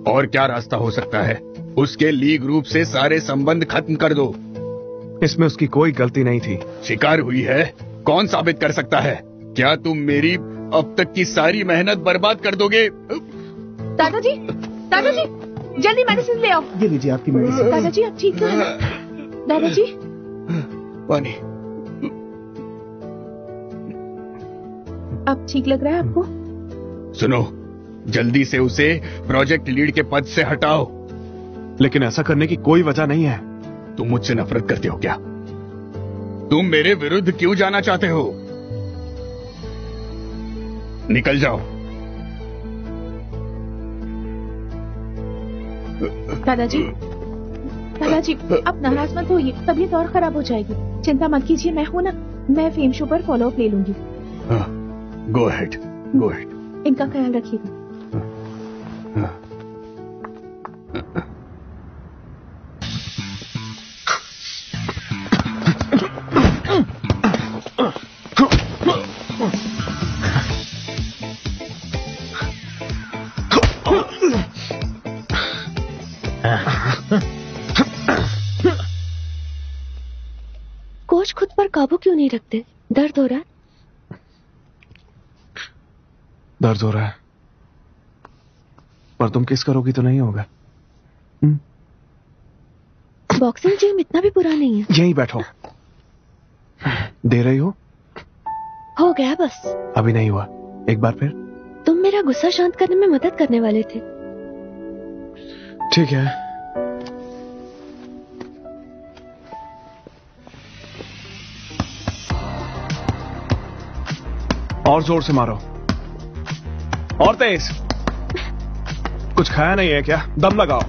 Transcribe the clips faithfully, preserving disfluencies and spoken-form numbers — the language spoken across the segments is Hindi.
और क्या रास्ता हो सकता है? उसके लीग ग्रुप से सारे संबंध खत्म कर दो। इसमें उसकी कोई गलती नहीं थी। शिकार हुई है, कौन साबित कर सकता है? क्या तुम मेरी अब तक की सारी मेहनत बर्बाद कर दोगे? दादाजी, दादाजी, जल्दी मेडिसिन ले आओ। ये लीजिए आपकी मेडिसिन। दादाजी आप ठीक तो है ना? दादाजी पानी। अब ठीक लग रहा है आपको? सुनो, जल्दी से उसे प्रोजेक्ट लीड के पद से हटाओ। लेकिन ऐसा करने की कोई वजह नहीं है। तुम मुझसे नफरत करते हो क्या? तुम मेरे विरुद्ध क्यों जाना चाहते हो? निकल जाओ। दादाजी, दादाजी अब नाराज मत होइए, तबीयत और खराब हो जाएगी। चिंता मत कीजिए, मैं हूं ना, मैं फेम शो पर फॉलो अप ले लूंगी। Go ahead, go ahead. इनका ख्याल रखिएगा। कोच खुद पर काबू क्यों नहीं रखते? दर्द हो रहा है? दर्द हो रहा है, पर तुम किस करोगी तो नहीं होगा। बॉक्सिंग जिम इतना भी बुरा नहीं है। यहीं बैठो। दे रही हो? हो गया बस। अभी नहीं हुआ, एक बार फिर। तुम मेरा गुस्सा शांत करने में मदद करने वाले थे। ठीक है। और जोर से मारो, और तेज। कुछ खाया नहीं है क्या? दम लगाओ।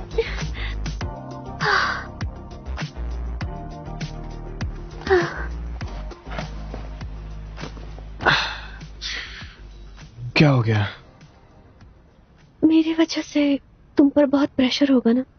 क्या हो गया? मेरी वजह से तुम पर बहुत प्रेशर होगा ना?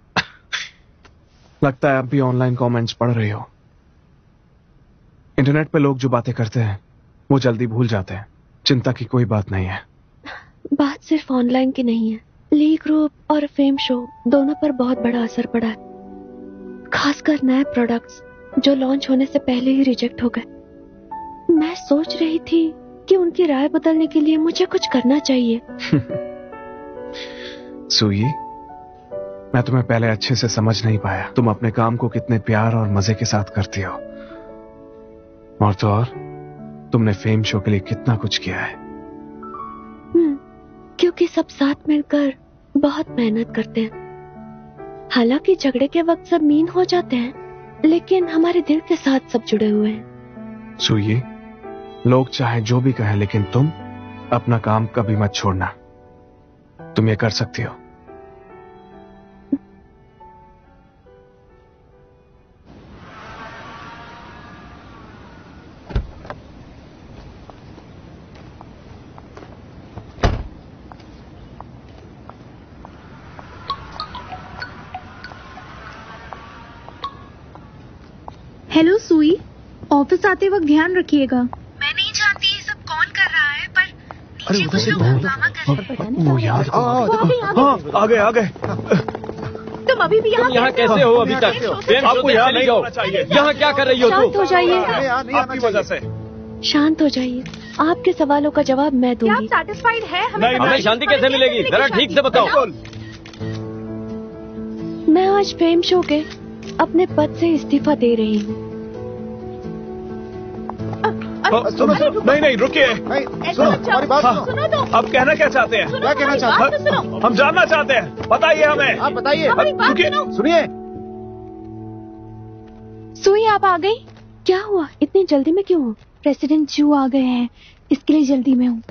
लगता है अब भी ऑनलाइन कमेंट्स पढ़ रही हो। इंटरनेट पे लोग जो बातें करते हैं वो जल्दी भूल जाते हैं। चिंता की कोई बात नहीं है। बात सिर्फ ऑनलाइन की नहीं है, लीग ग्रुप और फेम शो दोनों पर बहुत बड़ा असर पड़ा है। खासकर नए प्रोडक्ट्स जो लॉन्च होने से पहले ही रिजेक्ट हो गए। मैं सोच रही थी कि उनकी राय बदलने के लिए मुझे कुछ करना चाहिए। सुई, मैं तुम्हें पहले अच्छे से समझ नहीं पाया। तुम अपने काम को कितने प्यार और मजे के साथ करती हो, और तो और तुमने फेम शो के लिए कितना कुछ किया है। क्योंकि सब साथ मिलकर बहुत मेहनत करते हैं। हालांकि झगड़े के वक्त सब मीन हो जाते हैं, लेकिन हमारे दिल के साथ सब जुड़े हुए हैं। सुई, लोग चाहे जो भी कहें, लेकिन तुम अपना काम कभी मत छोड़ना। तुम ये कर सकती हो। हेलो सुई, ऑफिस आते वक्त ध्यान रखिएगा। मैं नहीं जानती ये सब कौन कर रहा है, पर नीचे कुछ लोग हंगामा कर रहे हैं। वो याद आ गए आ गए। तुम अभी भी यहाँ यहाँ कैसे हो अभी तक? आपको यहाँ नहीं होना चाहिए। यहाँ क्या कर रही हो शांत तुम? हो जाइए, आपकी वजह से। शांत हो जाइए। आपके सवालों का जवाब मैं क्या आप दूंगी। सेटिस्फाइड है? हमें हमें शांति कैसे मिलेगी? जरा ठीक से बताओ। मैं आज फेम शो के अपने पद से इस्तीफा दे रही हूँ। सुनो सुनो, नहीं नहीं रुकिए। सुनो, हमारी बात सुनो। सुनो तो। अब कहना क्या चाहते हैं? क्या कहना चाहते हैं? हम जानना चाहते हैं, बताइए हमें। आप बताइए। हमारी बात रुकिए। सुनो। सुनिए। सुई आप आ गई? क्या हुआ? इतनी जल्दी में क्यों हो? प्रेसिडेंट चू आ गए हैं, इसके लिए जल्दी में हूँ।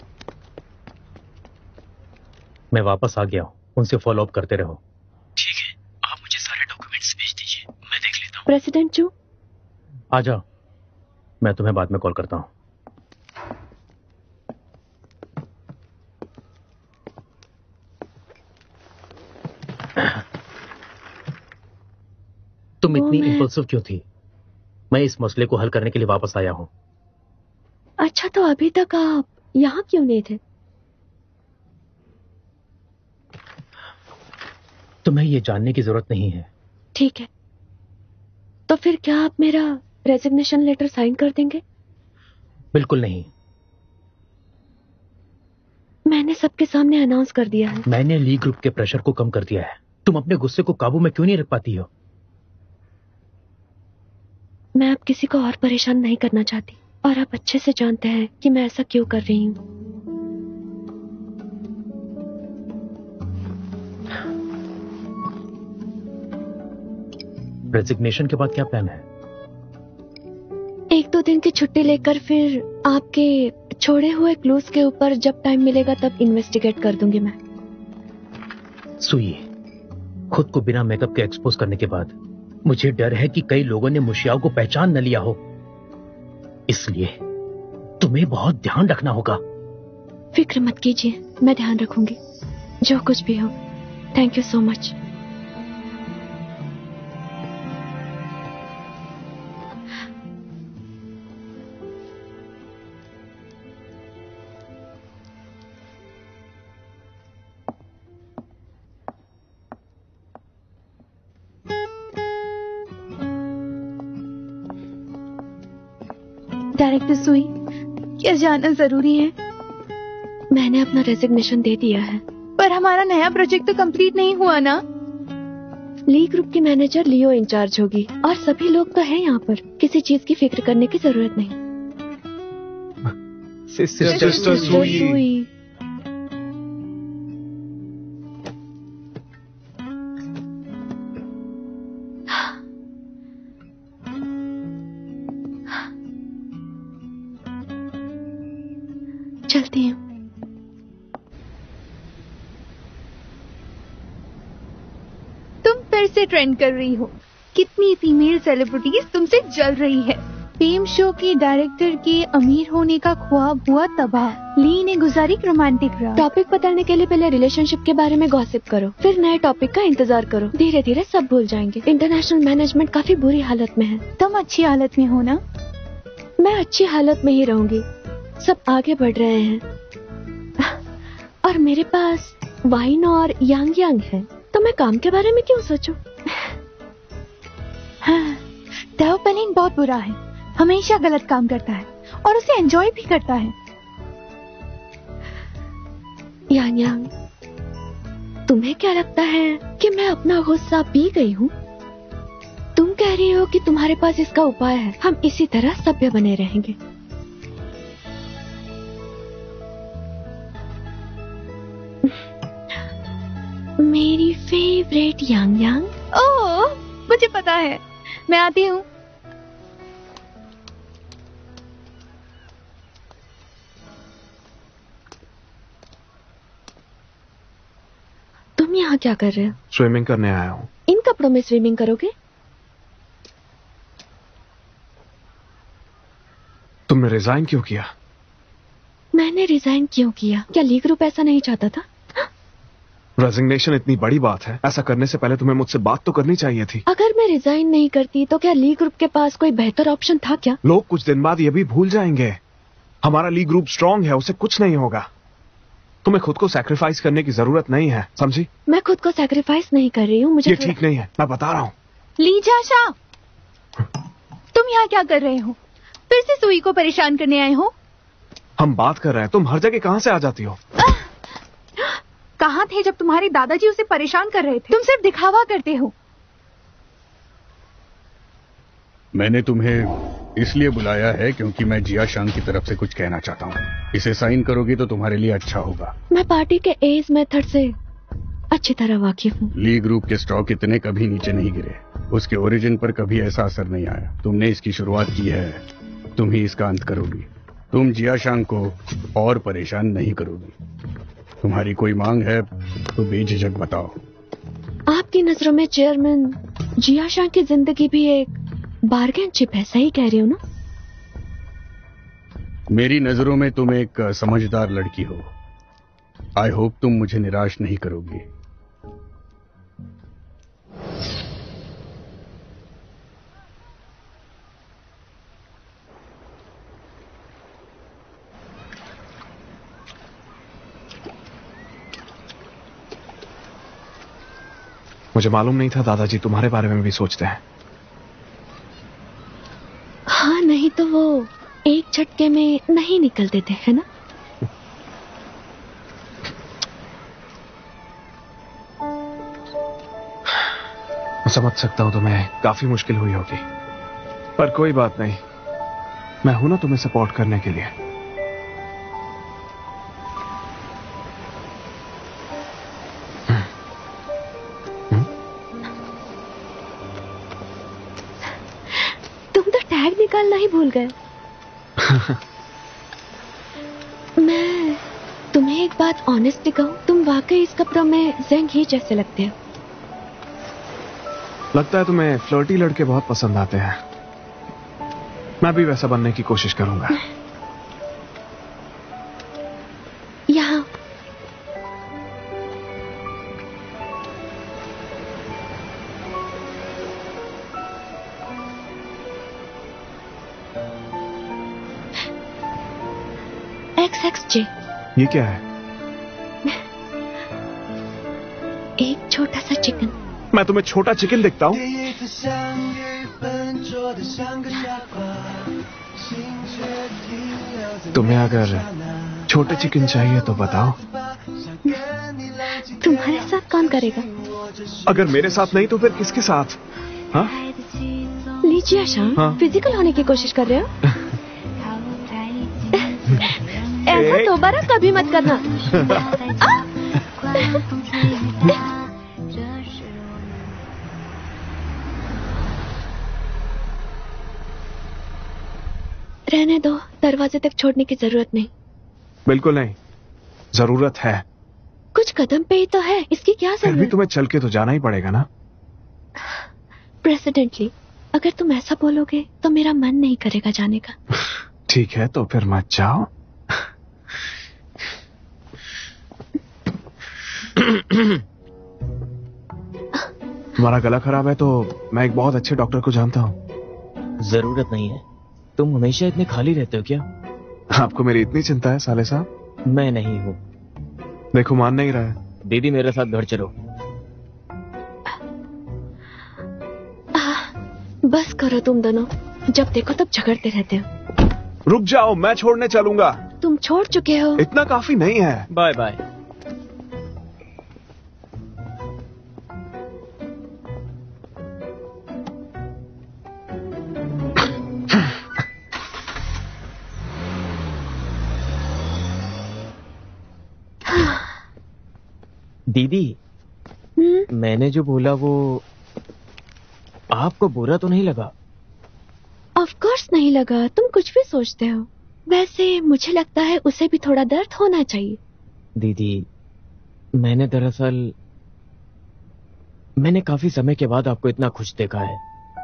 मैं वापस आ गया हूँ, उनसे फॉलो अप करते रहो। ठीक है, आप मुझे सारे डॉक्यूमेंट्स भेज दीजिए, मैं देख लेता हूँ। प्रेसिडेंट चू, आ जाओ, मैं तुम्हें बाद में कॉल करता हूँ। तुम इतनी इंपल्सिव क्यों थी? मैं इस मसले को हल करने के लिए वापस आया हूँ। अच्छा तो अभी तक आप यहाँ क्यों नहीं थे? तुम्हें ये जानने की जरूरत नहीं है। ठीक है, तो फिर क्या आप मेरा रेजिग्नेशन लेटर साइन कर देंगे? बिल्कुल नहीं। मैंने सबके सामने अनाउंस कर दिया है। मैंने ली ग्रुप के प्रेशर को कम कर दिया है। तुम अपने गुस्से को काबू में क्यों नहीं रख पाती हो? मैं अब किसी को और परेशान नहीं करना चाहती, और आप अच्छे से जानते हैं कि मैं ऐसा क्यों कर रही हूँ। रेजिग्नेशन के बाद क्या प्लान है? एक दो दिन की छुट्टी लेकर फिर आपके छोड़े हुए क्लूज के ऊपर जब टाइम मिलेगा तब इन्वेस्टिगेट कर दूंगी मैं। सुई, खुद को बिना मेकअप के एक्सपोज करने के बाद मुझे डर है कि कई लोगों ने मुशियाओं को पहचान न लिया हो, इसलिए तुम्हें बहुत ध्यान रखना होगा। फिक्र मत कीजिए, मैं ध्यान रखूंगी, जो कुछ भी हो। Thank you so much. Director Sui, क्या जाना जरूरी है? मैंने अपना रेजिग्नेशन दे दिया है। पर हमारा नया प्रोजेक्ट तो कंप्लीट नहीं हुआ ना। ली ग्रुप की मैनेजर लियो इंचार्ज होगी, और सभी लोग तो हैं यहाँ पर। किसी चीज की फिक्र करने की जरूरत नहीं। सिस्टर सुई। चलती हूँ। तुम फिर से ट्रेंड कर रही हो। कितनी फीमेल सेलिब्रिटीज तुमसे जल रही है। फेम शो के डायरेक्टर के अमीर होने का ख्वाब हुआ तबाह। ली ने गुजारी रोमांटिक राह। टॉपिक बदलने के लिए पहले रिलेशनशिप के बारे में गॉसिप करो, फिर नए टॉपिक का इंतजार करो। धीरे धीरे सब भूल जाएंगे। इंटरनेशनल मैनेजमेंट काफी बुरी हालत में है। तुम अच्छी हालत में हो ना? मैं अच्छी हालत में ही रहूंगी। सब आगे बढ़ रहे हैं और मेरे पास वाइन और यांग यांग है, तो मैं काम के बारे में क्यों सोचूं? हाँ, दाव पलिन बहुत बुरा है। हमेशा गलत काम करता है और उसे एंजॉय भी करता है। यांग यांग, तुम्हें क्या लगता है कि मैं अपना गुस्सा पी गई हूँ? तुम कह रही हो कि तुम्हारे पास इसका उपाय है। हम इसी तरह सभ्य बने रहेंगे। मेरी फेवरेट यांग यांग। ओह, मुझे पता है। मैं आती हूँ। तुम यहाँ क्या कर रहे हो? स्विमिंग करने आया हूँ। इन कपड़ों में स्विमिंग करोगे? तुमने रिजाइन क्यों किया? मैंने रिजाइन क्यों किया? क्या ली ग्रुप ऐसा नहीं चाहता था? रेजिग्नेशन इतनी बड़ी बात है, ऐसा करने से पहले तुम्हें मुझसे बात तो करनी चाहिए थी। अगर मैं रिजाइन नहीं करती तो क्या ली ग्रुप के पास कोई बेहतर ऑप्शन था क्या? लोग कुछ दिन बाद ये भी भूल जाएंगे। हमारा ली ग्रुप स्ट्रांग है, उसे कुछ नहीं होगा। तुम्हें खुद को सैक्रिफाइस करने की जरूरत नहीं है, समझी? मैं खुद को सैक्रिफाइस नहीं कर रही हूँ। मुझे ये थोड़ा... ठीक नहीं है, मैं बता रहा हूँ। लीजा शाह, तुम यहाँ क्या कर रहे हो? फिर से सुई को परेशान करने आए हो? हम बात कर रहे हैं, तुम हर जगह कहाँ से आ जाती हो? कहाँ थे जब तुम्हारे दादाजी उसे परेशान कर रहे थे? तुम सिर्फ दिखावा करते हो। मैंने तुम्हें इसलिए बुलाया है क्योंकि मैं जिया शांग की तरफ से कुछ कहना चाहता हूँ। इसे साइन करोगी तो तुम्हारे लिए अच्छा होगा। मैं पार्टी के एज मेथड से अच्छी तरह वाकिफ हूँ। ली ग्रुप के स्टॉक इतने कभी नीचे नहीं गिरे। उसके ओरिजिन पर कभी ऐसा असर नहीं आया। तुमने इसकी शुरुआत की है, तुम ही इसका अंत करोगी। तुम जिया शांग को और परेशान नहीं करोगी। तुम्हारी कोई मांग है तो बेझिझक बताओ। आपकी नजरों में चेयरमैन जिया शांग की जिंदगी भी एक बार्गेन चिप है, सही कह रही हो ना? मेरी नजरों में तुम एक समझदार लड़की हो। आई होप तुम मुझे निराश नहीं करोगी। मुझे मालूम नहीं था दादाजी तुम्हारे बारे में भी सोचते हैं। हाँ, नहीं तो वो एक झटके में नहीं निकल देते, है ना? मैं समझ सकता हूं तुम्हें काफी मुश्किल हुई होगी, पर कोई बात नहीं, मैं हूं ना तुम्हें सपोर्ट करने के लिए। टैग निकालना ही भूल गए। मैं तुम्हें एक बात ऑनेस्टली कहूं, तुम वाकई इस कपड़ों में ज़ेंग ही जैसे लगते हो। लगता है तुम्हें फ्लर्टी लड़के बहुत पसंद आते हैं। मैं भी वैसा बनने की कोशिश करूंगा। यहाँ एक्स एक्स जे। ये क्या है? एक छोटा सा चिकन। मैं तुम्हें छोटा चिकन दिखता हूँ? तुम्हें अगर छोटे चिकन चाहिए तो बताओ। तुम्हारे साथ कौन करेगा? अगर मेरे साथ नहीं तो फिर किसके साथ? हाँ? लीजिए शाम, हाँ? फिजिकल होने की कोशिश कर रहे हो? ऐसा दोबारा कभी मत करना। रहने दो, दरवाजे तक छोड़ने की जरूरत नहीं। बिल्कुल नहीं, जरूरत है। कुछ कदम पे ही तो है, इसकी क्या फिर भी जरूरत? तुम्हें चल के तो जाना ही पड़ेगा ना। प्रेसिडेंटली, अगर तुम ऐसा बोलोगे तो मेरा मन नहीं करेगा जाने का। ठीक है, तो फिर मत जाओ। तुम्हारा गला खराब है तो मैं एक बहुत अच्छे डॉक्टर को जानता हूँ। जरूरत नहीं है, तुम हमेशा इतने खाली रहते हो क्या? आपको मेरी इतनी चिंता है साले साहब? मैं नहीं हूँ। देखो मान नहीं रहा है। दीदी मेरे साथ घर चलो। बस करो तुम दोनों, जब देखो तब झगड़ते रहते हो। रुक जाओ, मैं छोड़ने चलूंगा। तुम छोड़ चुके हो। इतना काफी नहीं है। Bye bye. दीदी, हम्म? मैंने जो बोला वो आपको बुरा तो नहीं लगा? ऑफ कोर्स नहीं लगा, तुम कुछ भी सोचते हो। वैसे मुझे लगता है उसे भी थोड़ा दर्द होना चाहिए। दीदी, मैंने दरअसल मैंने काफी समय के बाद आपको इतना खुश देखा है,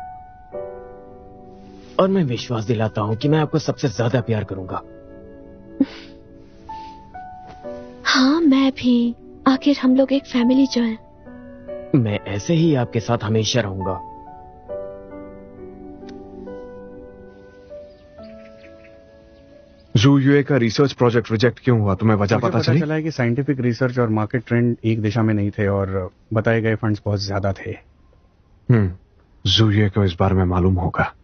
और मैं विश्वास दिलाता हूं कि मैं आपको सबसे ज्यादा प्यार करूंगा। हाँ, मैं भी। आखिर हम लोग एक फैमिली जो है। मैं ऐसे ही आपके साथ हमेशा रहूंगा। यूए का रिसर्च प्रोजेक्ट रिजेक्ट क्यों हुआ, तुम्हें वजह मुझे पता पता चली? चला है कि साइंटिफिक रिसर्च और मार्केट ट्रेंड एक दिशा में नहीं थे और बताए गए फंड्स बहुत ज्यादा थे। हम्म, यूए को इस बारे में मालूम होगा।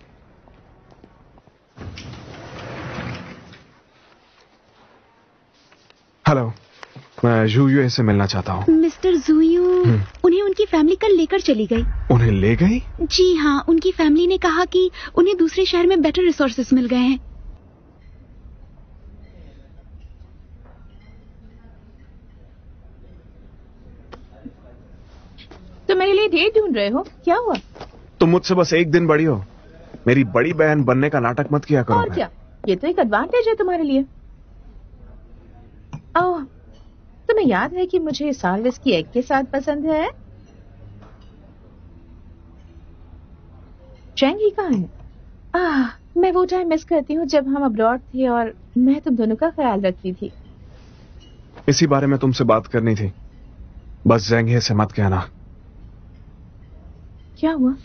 हेलो, मैं यूए से मिलना चाहता हूँ। मिस्टर जुयू, हम्म। उन्हें उनकी फैमिली कल लेकर चली गई। उन्हें ले गई? जी हाँ, उनकी फैमिली ने कहा कि उन्हें दूसरे शहर में बेटर रिसोर्सेज मिल गए हैं। तो मेरे लिए डेट ढूंढ रहे हो? क्या हुआ? तुम मुझसे बस एक दिन बड़ी हो। मेरी बड़ी बहन बनने का नाटक मत किया करो। और क्या, ये तो एक एडवांटेज है तुम्हारे लिए। ओह, तुम्हें याद है कि मुझे सालविस की एग के साथ पसंद है? चैंग ही कहाँ है? आह, मैं वो टाइम मिस करती हूँ जब हम अब्रॉड थे और मैं तुम दोनों का ख्याल रखती थी। इसी बारे में तुमसे बात करनी थी, बस जेंगे से मत कहना। क्या हुआ?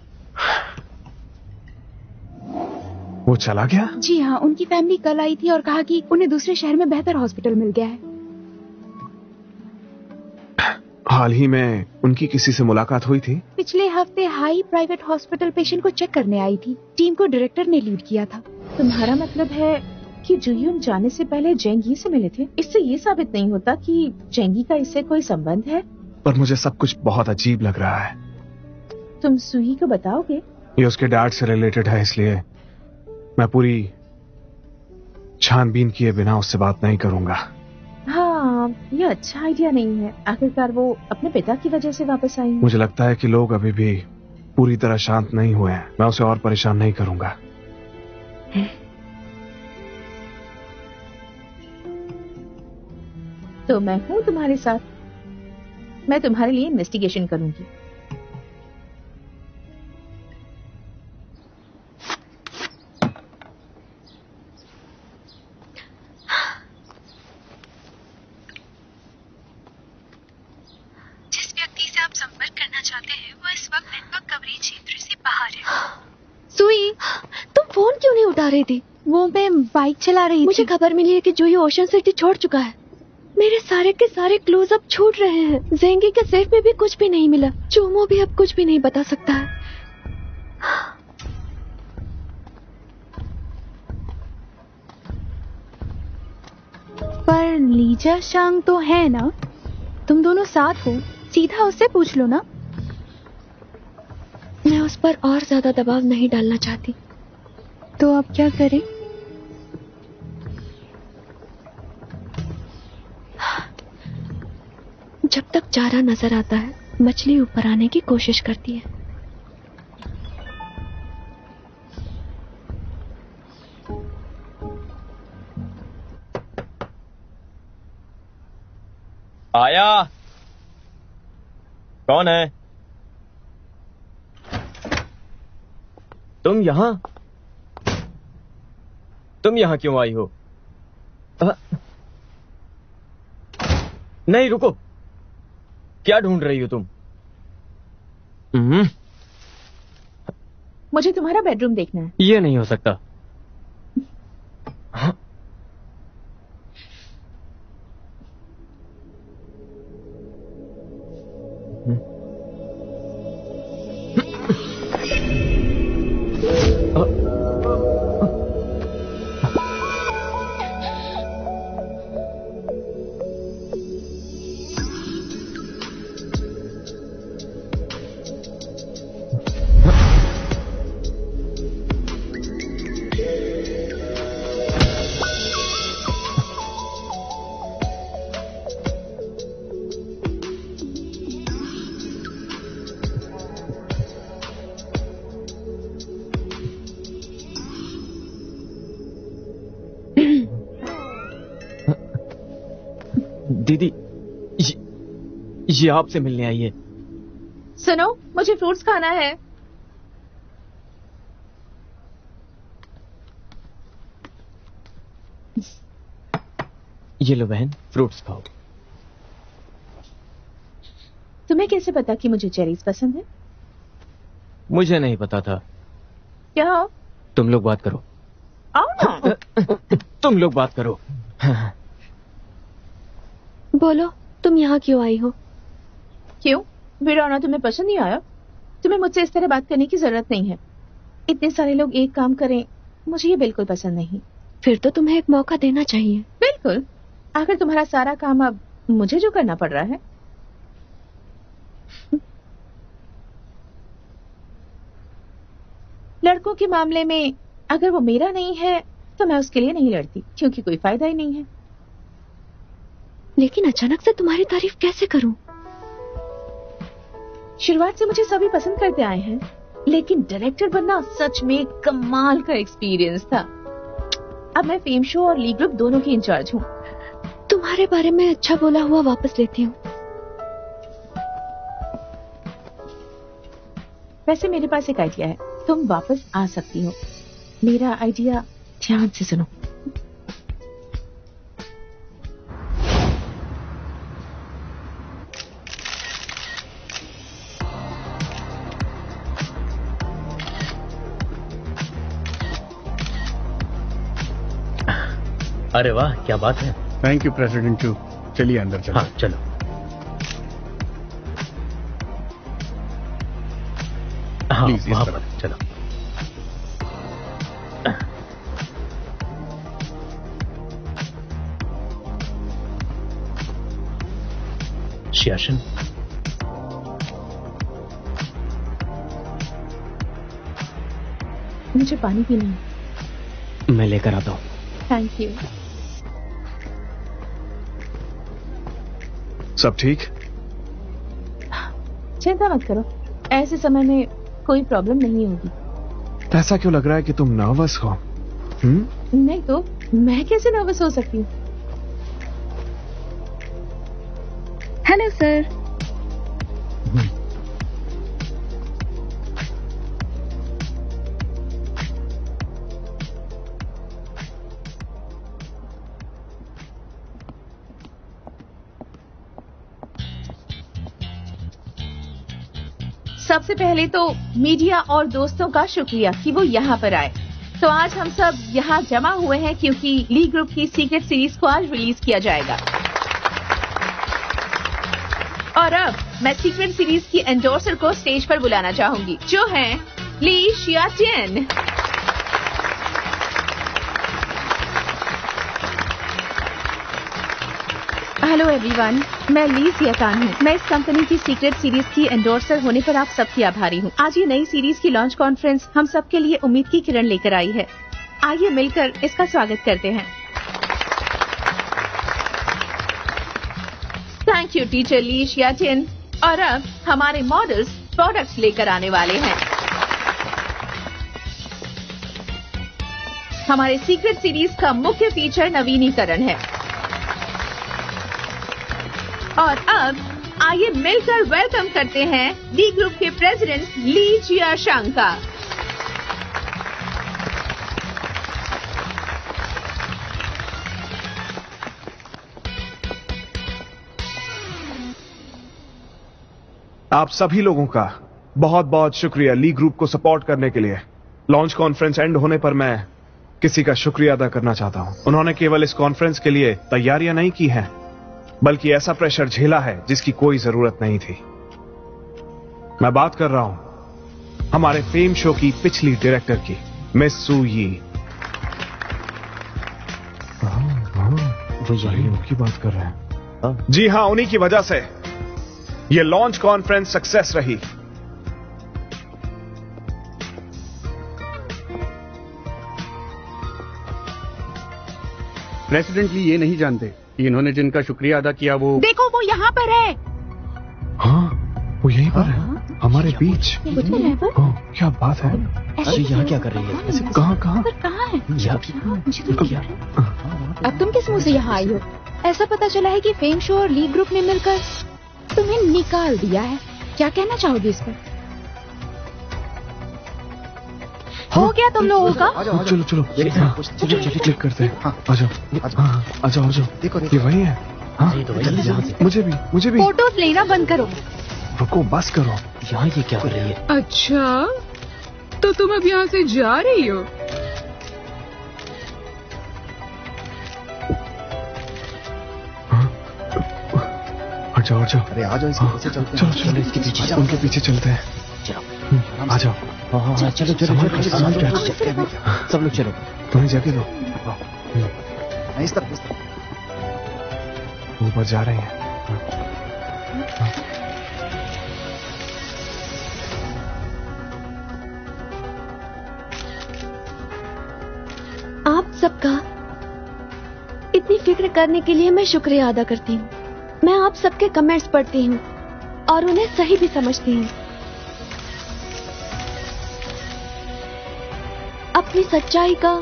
वो चला गया? जी हाँ, उनकी फैमिली कल आई थी और कहा कि उन्हें दूसरे शहर में बेहतर हॉस्पिटल मिल गया है। हाल ही में उनकी किसी से मुलाकात हुई थी? पिछले हफ्ते हाई प्राइवेट हॉस्पिटल पेशेंट को चेक करने आई थी। टीम को डायरेक्टर ने लीड किया था। तुम्हारा मतलब है कि जुयून जाने से पहले जेंगी से मिले थे? इससे ये साबित नहीं होता कि जेंगी का इससे कोई संबंध है। पर मुझे सब कुछ बहुत अजीब लग रहा है। तुम सुही को बताओगे? ये उसके डैड से रिलेटेड है, इसलिए मैं पूरी छानबीन किए बिना उससे बात नहीं करूंगा। हाँ, ये अच्छा आइडिया नहीं है। आखिरकार वो अपने पिता की वजह से वापस आई। मुझे लगता है कि लोग अभी भी पूरी तरह शांत नहीं हुए हैं। मैं उसे और परेशान नहीं करूंगा। तो मैं हूँ तुम्हारे साथ। मैं तुम्हारे लिए इन्वेस्टिगेशन करूंगी। जिस व्यक्ति से आप संपर्क करना चाहते हैं वो इस वक्त नेटवर्क कवरेज क्षेत्र से बाहर है। सुई, तुम फोन क्यों नहीं उठा रही थी? वो मैं बाइक चला रही मुझे थी। खबर मिली है कि जूही ओशन सिटी छोड़ चुका है। मेरे सारे के सारे क्लूज अब छूट रहे हैं। जेंगी के सेफ में भी कुछ भी नहीं मिला। चोमो भी अब कुछ भी नहीं बता सकता है। पर लीजा शांग तो है ना? तुम दोनों साथ हो, सीधा उससे पूछ लो ना। मैं उस पर और ज्यादा दबाव नहीं डालना चाहती। तो अब क्या करें? जब तक चारा नजर आता है, मछली ऊपर आने की कोशिश करती है। आया? कौन है? तुम यहां? तुम यहां क्यों आई हो? आ, नहीं, रुको। क्या ढूंढ रही हो तुम? हम्म, मुझे तुम्हारा बेडरूम देखना है। ये नहीं हो सकता। हाँ? दीदी, ये, ये आपसे मिलने आई है। सुनो, मुझे फ्रूट्स खाना है। ये लो बहन, फ्रूट्स खाओ। तुम्हें कैसे पता कि मुझे चेरीज पसंद है? मुझे नहीं पता था। क्या? तुम लोग बात करो। आओ ना। तुम लोग बात करो। बोलो, तुम यहाँ क्यों आई हो? क्यों? मेरा आना तुम्हें पसंद नहीं आया? तुम्हें मुझसे इस तरह बात करने की जरूरत नहीं है। इतने सारे लोग एक काम करें, मुझे ये बिल्कुल पसंद नहीं। फिर तो तुम्हें एक मौका देना चाहिए। बिल्कुल। आखिर तुम्हारा सारा काम अब मुझे जो करना पड़ रहा है। लड़कों के मामले में अगर वो मेरा नहीं है तो मैं उसके लिए नहीं लड़ती, क्योंकि कोई फायदा ही नहीं है। लेकिन अचानक से तुम्हारी तारीफ कैसे करूं? शुरुआत से मुझे सभी पसंद करते आए हैं, लेकिन डायरेक्टर बनना सच में कमाल का एक्सपीरियंस था। अब मैं फेम शो और लीग ग्रुप दोनों की इंचार्ज हूँ। तुम्हारे बारे में अच्छा बोला हुआ वापस लेती हूँ। वैसे मेरे पास एक आइडिया है, तुम वापस आ सकती हो। मेरा आइडिया ध्यान से सुनो। अरे वाह, क्या बात है। थैंक यू प्रेसिडेंट चू। चलिए अंदर चलो। हाँ चलो। प्लीज इस वहाँ तरफ। पर चलो। श्याशन, मुझे पानी पीना है। मैं लेकर आता हूँ। Thank you. सब ठीक? चिंता मत करो, ऐसे समय में कोई प्रॉब्लम नहीं होगी। ऐसा क्यों लग रहा है कि तुम नर्वस हो? हम्म? नहीं तो मैं कैसे नर्वस हो सकती हूँ? Hello sir. सबसे पहले तो मीडिया और दोस्तों का शुक्रिया कि वो यहाँ पर आए। तो आज हम सब यहाँ जमा हुए हैं क्योंकि ली ग्रुप की सीक्रेट सीरीज को आज रिलीज किया जाएगा। और अब मैं सीक्रेट सीरीज की एंडोर्सर को स्टेज पर बुलाना चाहूंगी, जो हैं ली शियाटिन। हेलो एवरीवन, मैं ली सियाटान हूँ। मैं इस कंपनी की सीक्रेट सीरीज की एंडोर्सर होने पर आप सबकी आभारी हूँ। आज ये नई सीरीज की लॉन्च कॉन्फ्रेंस हम सबके लिए उम्मीद की किरण लेकर आई है। आइए मिलकर इसका स्वागत करते हैं। Thank you teacher Li Shiatin. और अब हमारे मॉडल्स प्रोडक्ट्स लेकर आने वाले हैं। हमारे सीक्रेट सीरीज का मुख्य फीचर नवीनीकरण है। और अब आइए मिलकर वेलकम करते हैं ली ग्रुप के प्रेसिडेंट ली जियाशांग का। आप सभी लोगों का बहुत बहुत शुक्रिया ली ग्रुप को सपोर्ट करने के लिए। लॉन्च कॉन्फ्रेंस एंड होने पर मैं किसी का शुक्रिया अदा करना चाहता हूं। उन्होंने केवल इस कॉन्फ्रेंस के लिए तैयारियां नहीं की हैं, बल्कि ऐसा प्रेशर झेला है जिसकी कोई जरूरत नहीं थी। मैं बात कर रहा हूं हमारे फेम शो की पिछली डायरेक्टर की, मिस सू यी। की बात कर रहे हैं? जी हां, उन्हीं की वजह से ये लॉन्च कॉन्फ्रेंस सक्सेस रही। प्रेसिडेंट ली ये नहीं जानते कि इन्होंने जिनका शुक्रिया अदा किया वो देखो वो यहाँ पर है। हाँ, वो यहीं पर है, हमारे बीच। ओह, क्या बात है? अरे यहाँ क्या कर रही है? ऐसे कहाँ कहाँ कहाँ है? मुझे तो क्या? अब तुम किस मुंह से यहाँ आई हो? ऐसा पता चला है कि फेम शो और ली ग्रुप ने मिलकर तुम्हें निकाल दिया है। क्या कहना चाहोगे इस पर? हो गया तुम लोगों का? चलो चलो चलो क्लिक करते हैं। आ जाओ आ जाओ आ जाओ। ये वही है? हाँ, मुझे भी मुझे भी। फोटोज लेना बंद करो। रुको, बस करो। यहाँ ये क्या कर रही है? अच्छा, तो तुम अब यहाँ से जा रही हो? हट जाओ हट जाओ। अरे आ जाओ, इसके पीछे चलते हैं। चलो चलो इसके पीछे, उनके पीछे चलते हैं। चलो आ जाओ। हाँ हाँ हाँ, चलो चलो चलो, सब लोग चलो। तुम्हें जगह दो। इस तरफ, इस तरफ। ऊपर जा रहे हैं। आप सबका इतनी फिक्र करने के लिए मैं शुक्रिया अदा करती हूँ। मैं आप सबके कमेंट्स पढ़ती हूँ और उन्हें सही भी समझती हूँ। अपनी सच्चाई का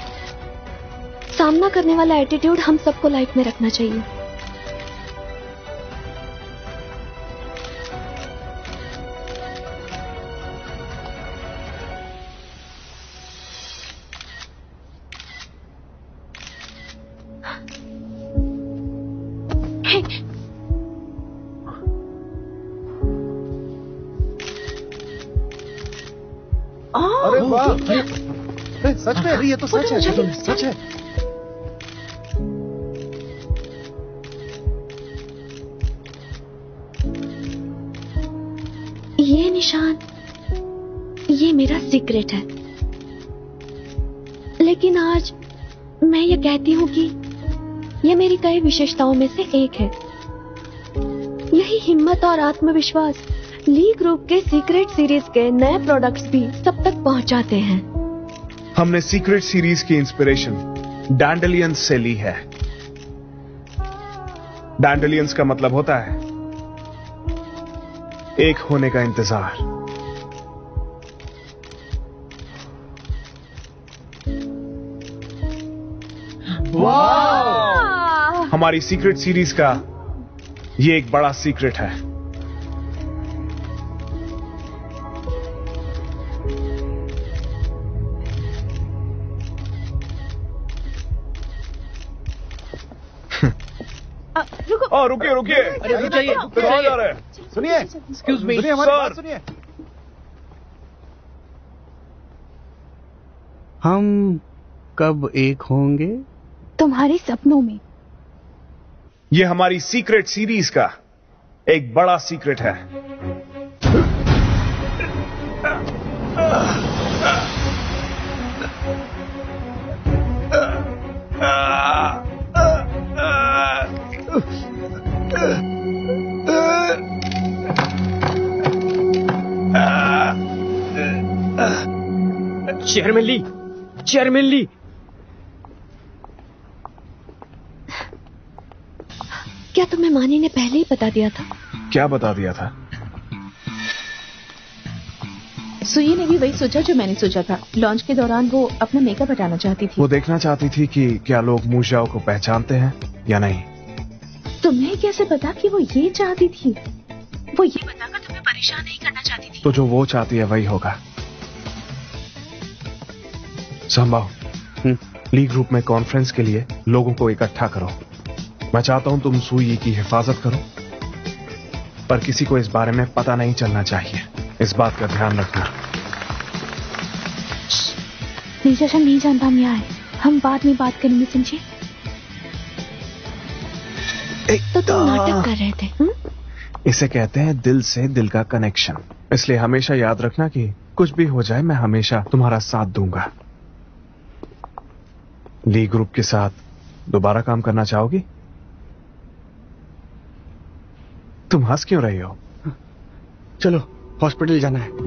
सामना करने वाला एटीट्यूड हम सबको लाइफ में रखना चाहिए। अरे वाह, अरे सच में, अरे ये तो सच है, सच है। ये निशान ये मेरा सीक्रेट है। लेकिन आज मैं ये कहती हूँ कि ये मेरी कई विशेषताओं में से एक है। यही हिम्मत और आत्मविश्वास ली ग्रुप के सीक्रेट सीरीज के नए प्रोडक्ट्स भी सब तक पहुंचाते हैं। हमने सीक्रेट सीरीज की इंस्पिरेशन डैंडेलियंस से ली है। डैंडेलियंस का मतलब होता है एक होने का इंतजार। वाह! हमारी सीक्रेट सीरीज का ये एक बड़ा सीक्रेट है। अ, रुको। ओ रुकिए रुकिए, अरे रुक जाइए, रुक कहाँ जा जाइए। रहे हैं? सुनिए, एक्सक्यूज मी सुनिए हमारी सर। बात सुनिए। हम कब एक होंगे? तुम्हारे सपनों में। ये हमारी सीक्रेट सीरीज का एक बड़ा सीक्रेट है। Chairman Li, chairman Li. क्या तुम्हें मानी ने पहले ही बता दिया था? क्या बता दिया था? सुई ने भी वही सोचा जो मैंने सोचा था। लॉन्च के दौरान वो अपना मेकअप हटाना चाहती थी। वो देखना चाहती थी कि क्या लोग मुझाओ को पहचानते हैं या नहीं। तुम्हें कैसे पता कि वो ये चाहती थी? वो ये बताकर तुम्हें परेशान नहीं करना चाहती थी। तो जो वो चाहती है वही होगा। संभव ली ग्रुप में कॉन्फ्रेंस के लिए लोगों को इकट्ठा करो। मैं चाहता हूं तुम सुई की हिफाजत करो, पर किसी को इस बारे में पता नहीं चलना चाहिए। इस बात का ध्यान रखना। ली जियाशांग नहीं जानता हम यहाँ हैं। हम बाद में बात करेंगे, समझे? तो तुम नाटक कर रहे थे। हुँ? इसे कहते हैं दिल से दिल का कनेक्शन। इसलिए हमेशा याद रखना कि कुछ भी हो जाए मैं हमेशा तुम्हारा साथ दूंगा। ली ग्रुप के साथ दोबारा काम करना चाहोगी? तुम हंस क्यों रही हो? चलो हॉस्पिटल जाना है।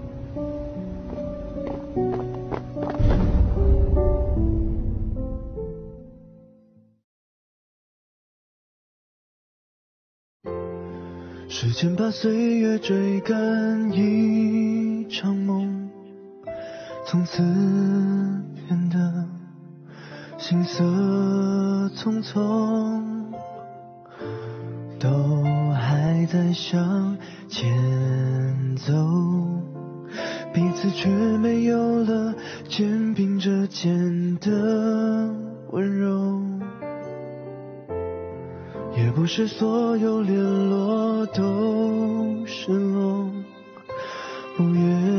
时间把岁月追赶一场梦，从此变得行色匆匆，都还在向前走，彼此却没有了肩并着肩的温柔，也不是所有联络都失落，不愿